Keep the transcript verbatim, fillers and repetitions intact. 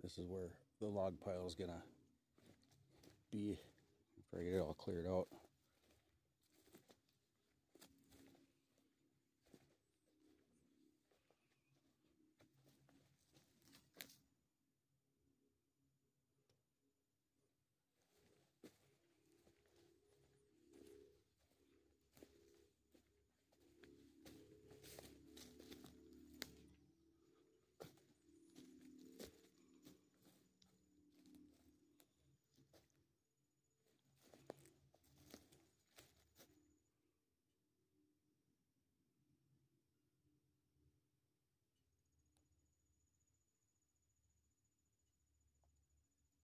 This is where the log pile is gonna be after I get it all cleared out.